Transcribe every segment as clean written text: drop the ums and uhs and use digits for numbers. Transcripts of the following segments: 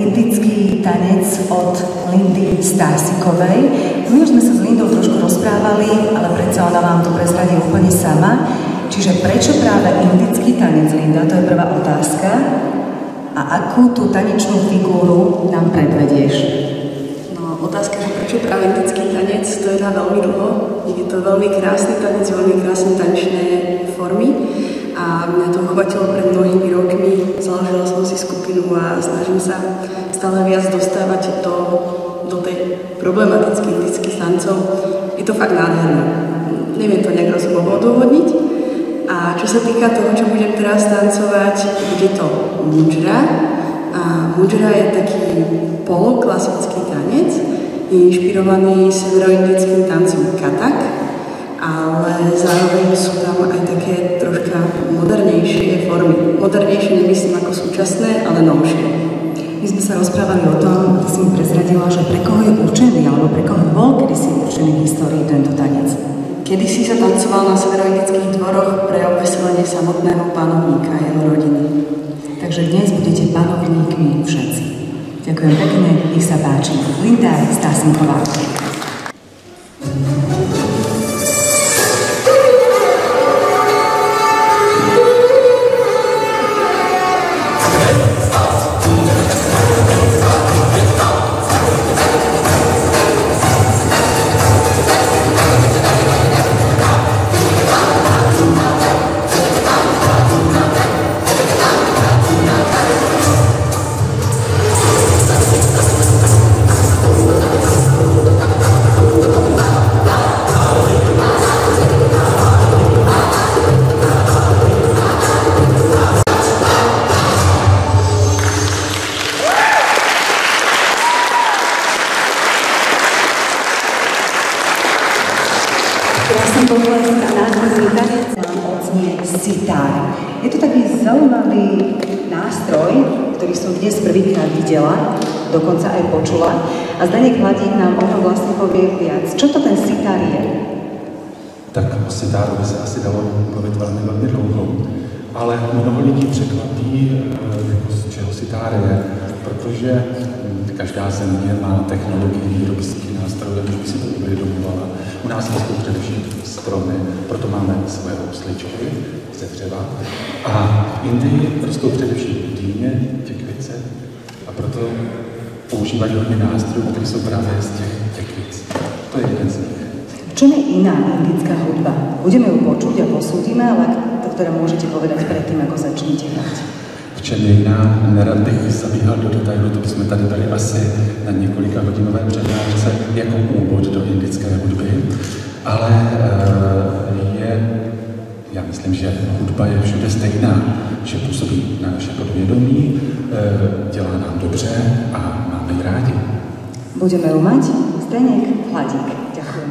indický tanec od Lindy Stasikovej. My už sme sa s Lindou trošku rozprávali, ale predsa ona vám to prezradí úplne sama. Čiže prečo práve indický tanec, Linda? To je prvá otázka. A akú tú tanečnú figúru nám predvedieš? No, otázka, že prečo práve indický tanec, to je na veľmi dlho. Je to veľmi krásny tanec, veľmi krásne tanečné formy. A mňa to uchvátilo pred mnohými rokmi, založila som si skupinu a snažím sa stále viac dostávať do tej problematických indických tancov. Je to fakt nádherné. Neviem to nejak rozumne odôvodniť. A čo sa týka toho, čo budem teraz tancovať, bude to mudžra. A mudžra je taký poloklasický tanec, je inšpirovaný severoindickým tancom Kathak, ale zároveň sú tam aj také troška modernejšie formy. Modernejšie nemyslím ako súčasné, ale novšie. My sme sa rozprávali o tom, ty si mi prezradila, že pre koho je určený, alebo pre koho bol kedysi určený v histórii tento tanec. Kedysi sa tancoval na severoindických dvoroch pre obveselenie samotného panovníka a jeho rodiny. Takže dnes budete panovníkmi všetci. Ďakujem pekne, nech sa páči. Linda Stasiková. Je to taký zaujímavý nástroj, ktorý som dnes prvýkrát videla, dokonca aj počula. A Zdeněk Hladík nám o tom vlastne povie viac. Čo to ten sitar je? Tak o sitáru by se asi dalo mluvit velmi, velmi dlouho. Ale mnoho lidí překvapí, z čeho sitár je, protože každá země má technologii výroby nástrojů, aniž by si to uvědomovala. U nás rostou především stromy, proto máme své housličky ze dřeva. A v Indii rostou především dýně, těkvice, a proto používají hodně nástrojů, které jsou právě z těch těkvic. To je jeden z nich. V čom je iná indická hudba? Budeme ju počuť a posúdime, ale to, ktoré môžete povedať predtým, ako začnete hrať. V čem je jiná? Nerad bych zabíhal do detailu, to bychom tady byli asi na několika hodinové přednášce jako úvod do indické hudby, ale já myslím, že hudba je všude stejná, že působí na naše podvědomí, dělá nám dobře a máme ji rádi. Budeme ju mať. Zdeněk Hladík. Ďakujem.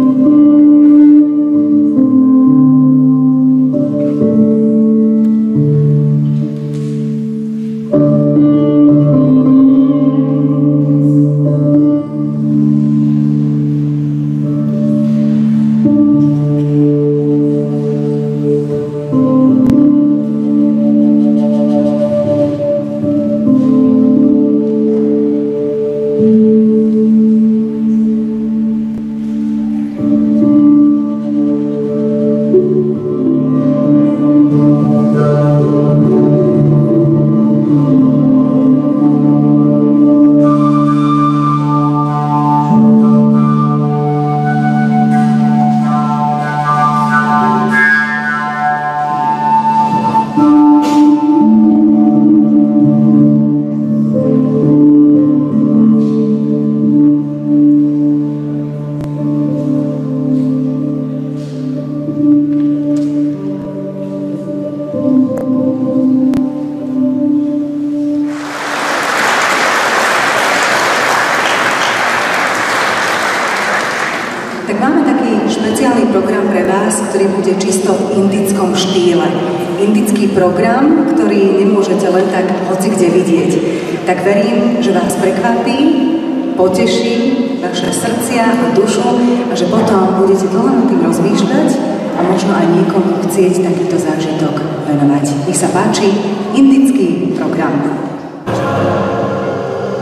Tak máme taký špeciálny program pre vás, ktorý bude čisto v indickom štýle. Indický program, ktorý nemôžete len tak hoci kde vidieť. Tak verím, že vás prekvapí, poteší vaše srdcia a dušu a že potom budete dlho nad tým rozmýšľať a možno aj niekomu chcieť takýto zážitok venovať. Nech sa páči, indický program.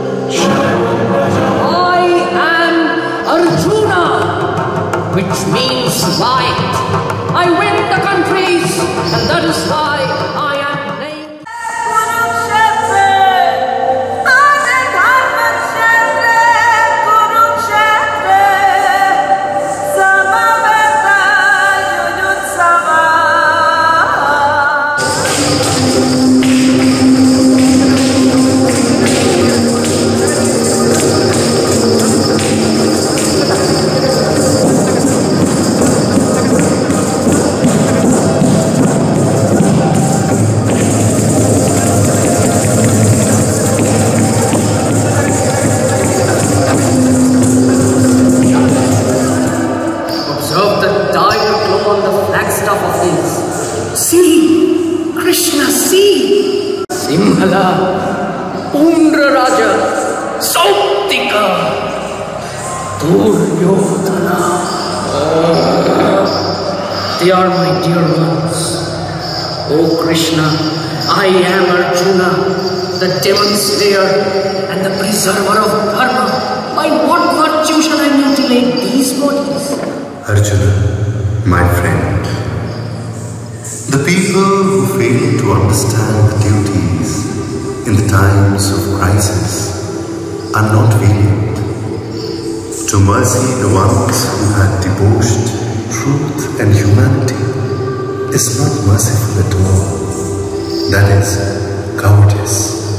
which means light. I win the countries, and that is why I am named. Simhala, Undra Raja, Sautika, Duryodhana. They are my dear ones. Oh Krishna, I am Arjuna, the demon slayer and the preserver of Dharma. By what virtue shall I mutilate these bodies? Arjuna, my friend, the people who fail to understand the duties in the times of crisis are not valiant. To mercy the ones who had debauched truth and humanity is not merciful at all. That is cowardice.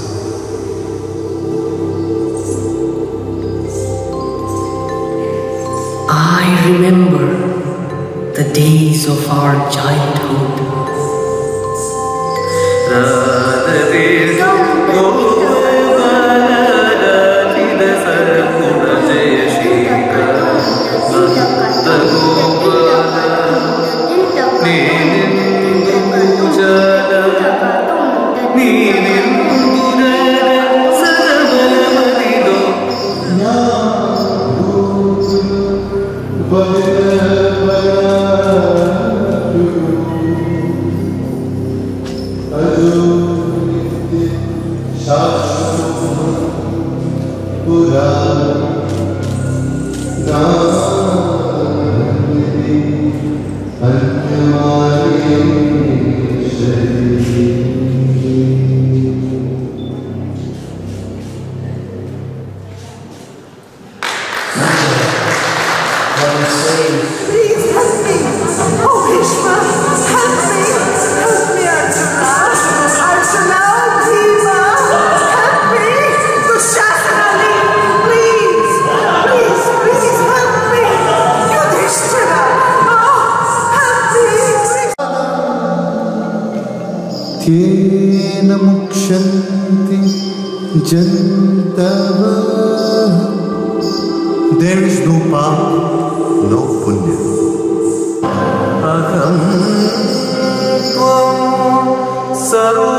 I remember the days of our childhood. Kena mukshanti jantavah. There is no path, no punya. Aham tvam sarva